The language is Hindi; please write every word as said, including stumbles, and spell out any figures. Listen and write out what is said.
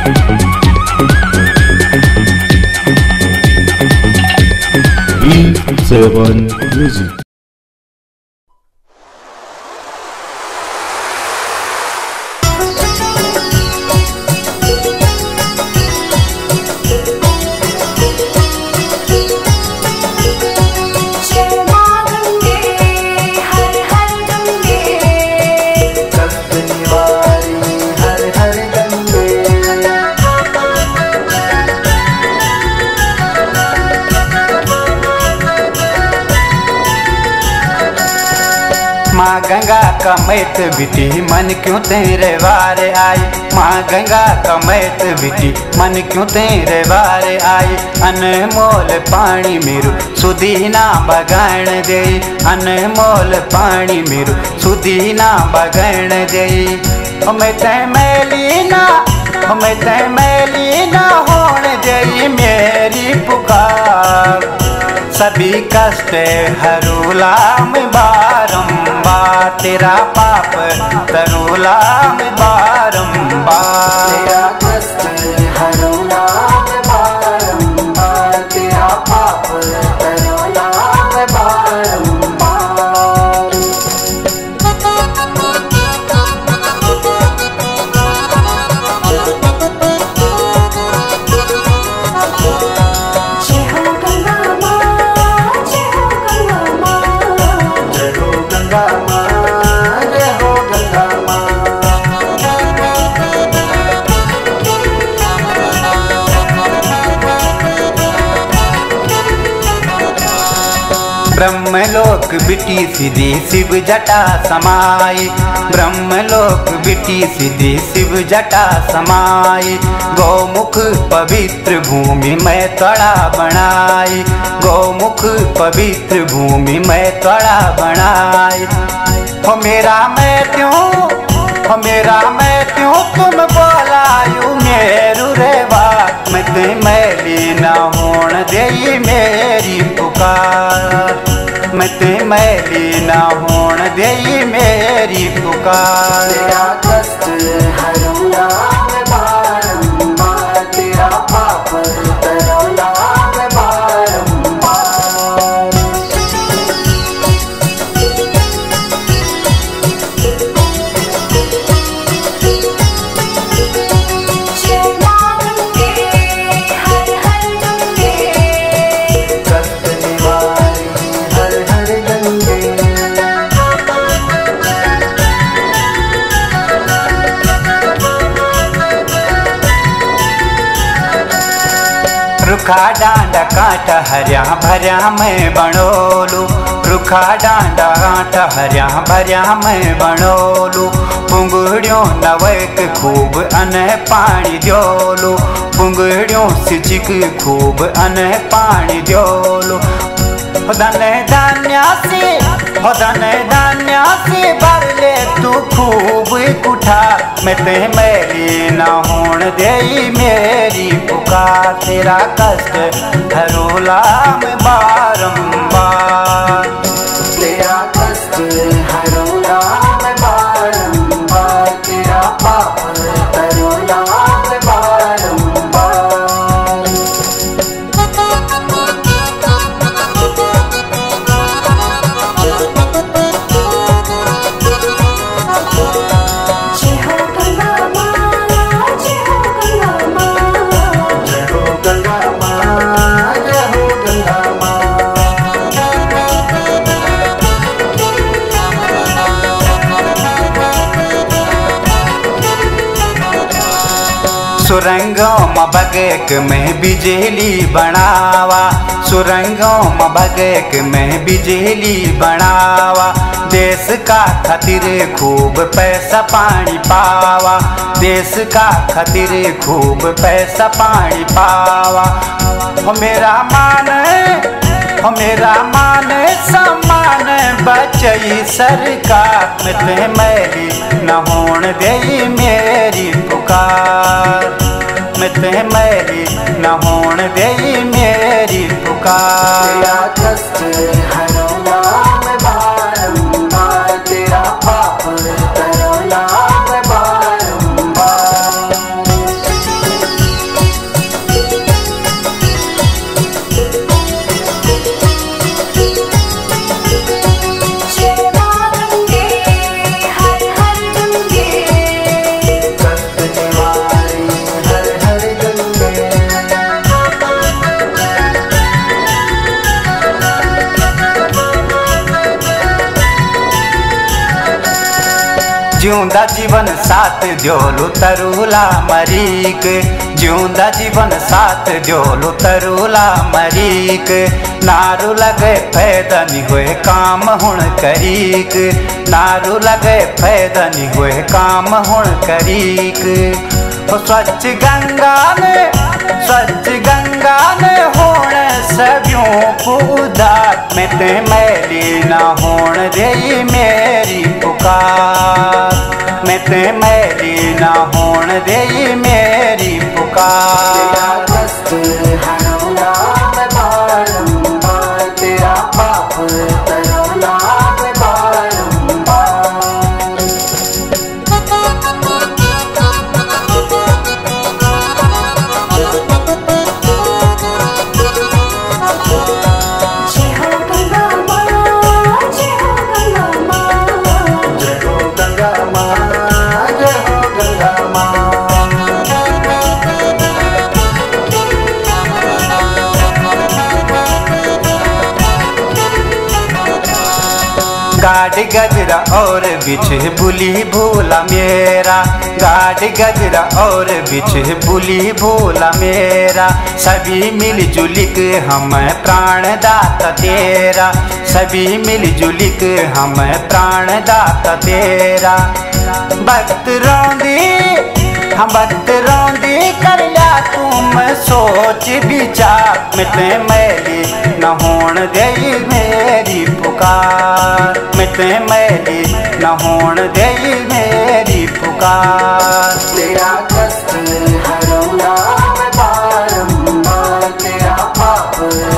B seven Music. माँ गंगा का मैत बिटी मन क्यों तेरे वारे आई। माँ गंगा का मैत बिटी मन क्यों तेरे वारे आई। अनमोल पानी मेरू सुधी ना बगाण दे। अनमोल पानी मेरू सुधी ना बगाण दे। मैं ते मैली ना मैं ते मैली ना होने दे मेरी पुकार। सभी कष्ट हरूला में बारंबार तेरा पाप तरुला में बारंबार। तेरा कष्ट हरूला में बारंबार तेरा पाप तरुला में बारंबार। ब्रह्मलोक बिटी सिद्धि शिव जटा समाई। ब्रह्मलोक बिटी सिद्धि शिव जटा समाई। गौमुख पवित्र भूमि मैं त्वड़ा बनाई। गौमुख पवित्र भूमि मैं त्वड़ा बनाई। हो मेरा मैं त्यों हो मेरा मैं त्यों तुम बोलायू मेरू रेवा। मैं ते मैली न होण देई मेरी पुकार। मैं ते मैली न होण देई मेरी पुकार। तेरा कष्ट हरूला में बारंबार तेरा पाप तरुला में बारंबार। रुखा डांडा कांटा हरिया भरिया मैं बनोलू। रुखा डांडा कांटा हरिया भरिया मैं बनोलू। पुंगड़ियों नवक खूब अन पानी द्योलू। पुंगड़ियों सिचिक खूब अन पानी द्योलू। धन धान्यासी हो धन धान्यासी भर ले तू खूब कुठा। मैं ते मैली न होण देई मेरी पुकार। तेरा कष्ट हरूला में बारंबार। तेरा कष्ट हरूला में बारंबार तेरा पाप तरुला में बारंबार। सुरंगों में बगेक में बिजली बनावा। सुरंगों में बगेक में बिजली बनावा। देश का खातिर खूब पैसा पानी पावा। देश का खातिर खूब पैसा पानी पावा। हो मेरा मान हो मेरा मान सम्मान बचई सरकार। मैं ते मैली न होण देई मेरी पुकार। मैं ते मैली न होण देई मेरी पुकार। तेरा कष्ट हरूला में बारंबार तेरा पाप तरुला में बारंबार। जिਉਂदा जीवन साथ द्योलु तरुला मरीक जिउँदा जीवन साथ द्योलु तरुला मरीक नारू लगे फायदा नहीं हुए काम हुण करीक नारू लगे फायदा नहीं हुए काम हुण करीक स्वच्छ गंगा में स्वच्छ गंगा में होण सभ्यों उदार में ते मैली न होण दे मेरी पुकार में ते मैली न होण दे मेरी पुकार तेरा कष्ट हरौला मैं बारंबार तेरा पाप तरौला मैं बारंबार गाड़ी गजरा और बिछ बुली भूला मेरा गाड़ी गजरा और बिछ बुली भूला मेरा सभी मिलजुल के हम प्राण दाता तेरा सभी मिलजुल के हम प्राण दाता तेरा भक्त रौंदी हम भक्त रौंदी कर लिया तुम सोच विचार मिटे मैली न होण दे मेरी पुकार मिटे मैली न होण दे मेरी पुकार तेरा कष्ट हरौला मैं बारंबार तेरा पाप